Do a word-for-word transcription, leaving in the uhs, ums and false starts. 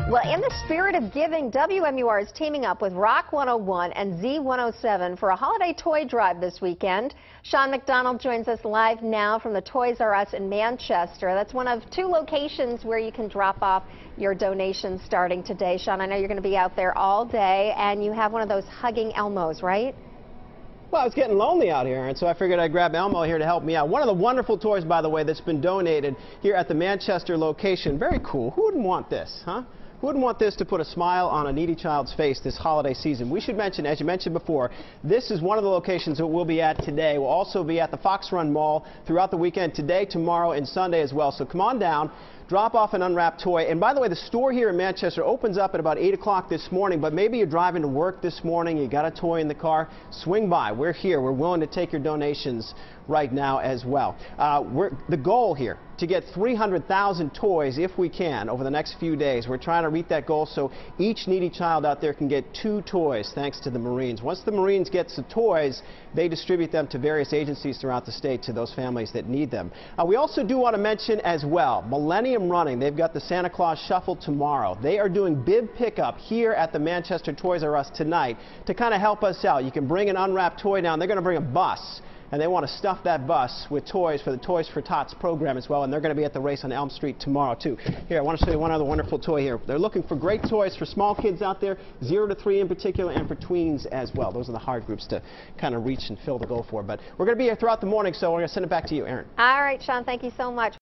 Well, in the spirit of giving, W M U R is teaming up with Rock one oh one and Z one oh seven for a holiday toy drive this weekend. Sean McDonald joins us live now from the Toys R Us in Manchester. That's one of two locations where you can drop off your donations starting today. Sean, I know you're going to be out there all day, and you have one of those hugging Elmos, right? Well, it's getting lonely out here, and so I figured I'd grab Elmo here to help me out. One of the wonderful toys, by the way, that's been donated here at the Manchester location. Very cool. Who wouldn't want this, huh? Who wouldn't want this to put a smile on a needy child's face this holiday season? We should mention, as you mentioned before, this is one of the locations that we'll be at today. We'll also be at the Fox Run Mall throughout the weekend, today, tomorrow, and Sunday as well. So come on down, drop off an unwrapped toy. And by the way, the store here in Manchester opens up at about eight o'clock this morning, but maybe you're driving to work this morning, you got a toy in the car, swing by. We're here. We're willing to take your donations right now as well. Uh, we're, the goal here, to get three hundred thousand toys if we can over the next few days. We're trying to reach that goal so each needy child out there can get two toys thanks to the Marines. Once the Marines get the toys, they distribute them to various agencies throughout the state to those families that need them. Uh, we also do want to mention as well, Millennium Running. They've got the Santa Claus Shuffle tomorrow. They are doing bib pickup here at the Manchester Toys R Us tonight to kind of help us out. You can bring an unwrapped toy down. They're going to bring a bus, and they want to stuff that bus with toys for the Toys for Tots program as well, and they're going to be at the race on Elm Street tomorrow too. Here, I want to show you one other wonderful toy here. They're looking for great toys for small kids out there, zero to three in particular, and for tweens as well. Those are the hard groups to kind of reach and fill the goal for. But we're going to be here throughout the morning, so we're going to send it back to you, Erin. All right, Sean, thank you so much.